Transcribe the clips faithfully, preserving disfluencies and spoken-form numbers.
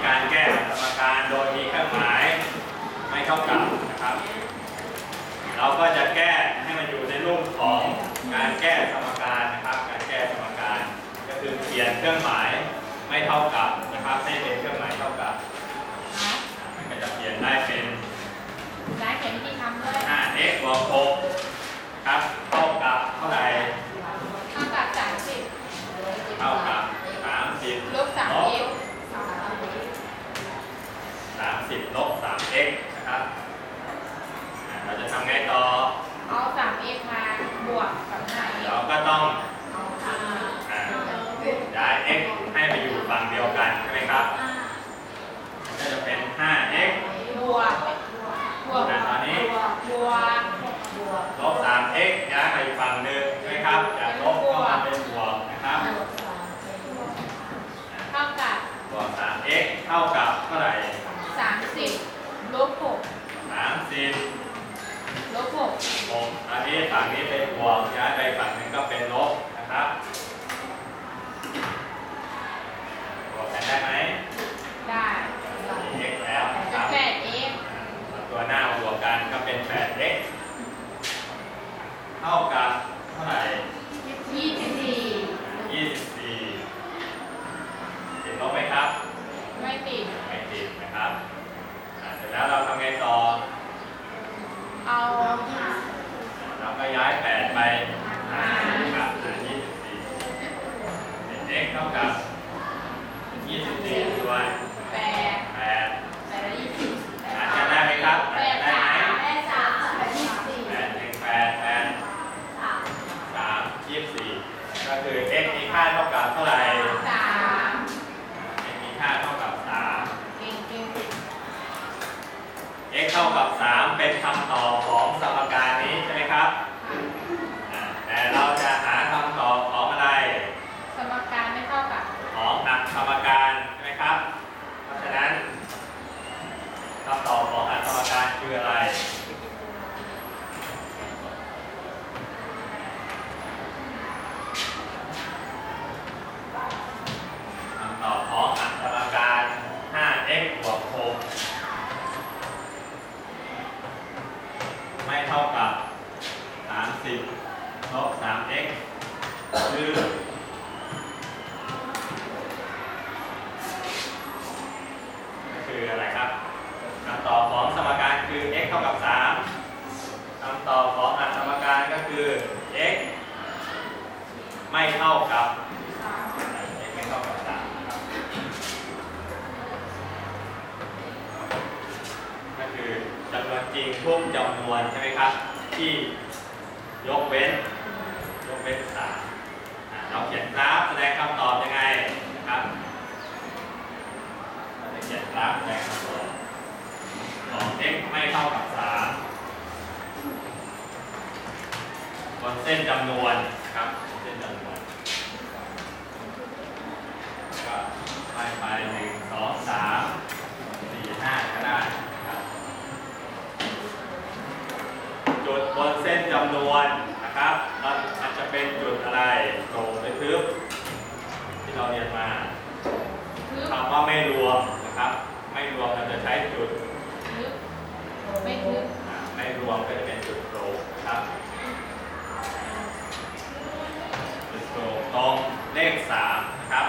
การแก้สมการโดยมีเครื่องหมายไม่เท่ากับนะครับเราก็จะแก้ให้มันอยู่ในรูปของการแก้สมการนะครับการแก้สมการก็คือเปลี่ยนเครื่องหมายไม่เท่ากับนะครับให้เป็นเครื่องหมายเท่ากับมันก็จะเปลี่ยนได้เป็นได้เขียนวิธีทำด้วยห้า x บวกหกครับเท่ากับเท่าไหร่เท่ากับสามสิบเท่ากับสามสิบลบสาม x สามสิบลบสาม x นะครับเราจะทำไงต่อเอาสาม x มาบวกกับห้า x เราก็ต้องย้าย x ให้ไปอยู่ฝั่งเดียวกันใช่ไหมครับก็จะเป็น ห้า x บวกบวกตอนนี้บวกลบ สาม x ย้ายไปอีกฝั่งหนึ่งใช่ไหมครับจากลบก็มาเป็นบวกนะครับเท่ากับบวก สาม x เท่ากับเท่าไหร่สามสิบลบหกสามสิบลบหกหกอันนี้ฝั่งนี้เป็นบวกย้ายไปฝั่งหนึ่งก็เป็นลบนะครับบวกกันได้ไหมได้มี x แล้วครับแปด x ตัวหน้าบวกกันก็เป็น แปด x เท่ากับเท่าไหร่ยี่สิบสี่ยี่สิบสี่ติดลบไหมครับไม่ติดไม่ติดนะครับเสร็จแล้วเราทำไงต่อเอาเราก็ย้ายแปดไปหาครับหายี่สิบสี่เป็น x เท่ากับยี่สิบสี่ส่วนแปดแปดแปดยี่สิบหากันได้ไหมครับแปดได้ไหมแปดสามแปดยี่สิบสี่แปดหนึ่งแปดแปดสามยี่สิบสี่ก็คือ x มีค่าเท่ากับเท่าไหร่สาม x มีค่าเท่ากับสามเก่งเก่ง x เท่ากับสามเป็นคำตอบของสมการนี้ใช่ไหมครับแต่เราจะหาคำตอบของอะไรสมการไม่เท่ากับของอักสมการใช่ไหมครับเพราะฉะนั้นคำตอบของอักสมการคืออะไรคำตอบของอักสมการ ห้า x บวกหกไม่เท่ากับสามสิบลบ สาม x คือคืออะไรครับคำตอบของสมการคือ x เท่ากับสามคำตอบของอักสมการก็คือ x ไม่เท่ากับ x ไม่เท่ากับสามครับก็คือจำนวนจริงทุกจำนวนใช่ไหมครับที่ยกเว้นยกเว้นสามเราเขียนกราฟแสดงคำตอบยังไงนะครับเราจะเขียนกราฟแสดงคำตอบของ x ไม่เท่ากับสามบนเส้นจำนวนครับเส้นจำนวนก็ไปไปหนึ่งสองสามสี่ห้าก็ได้จุดบนเส้นจำนวนนะครับมันจะเป็นจุดอะไรโปร่งหรือทึบที่เราเรียนมาคำว่าไม่รวมนะครับไม่รวมเราจะใช้จุดไม่ทึบไม่รวมก็จะเป็นจุดโปร่งนะครับจุดโปร่งตรงเลขสามนะครับ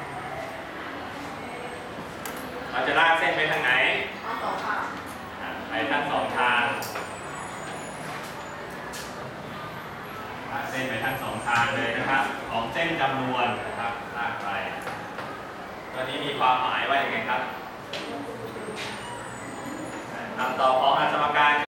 เราจะลากเส้นไปทางไหนไปทั้งสองทางเส้นไปทั้งสองทางเลยนะครับของเส้นจำนวนนะครับลากไปตัวนี้มีความหมายว่าอย่างไรครับคำตอบของอักสมการ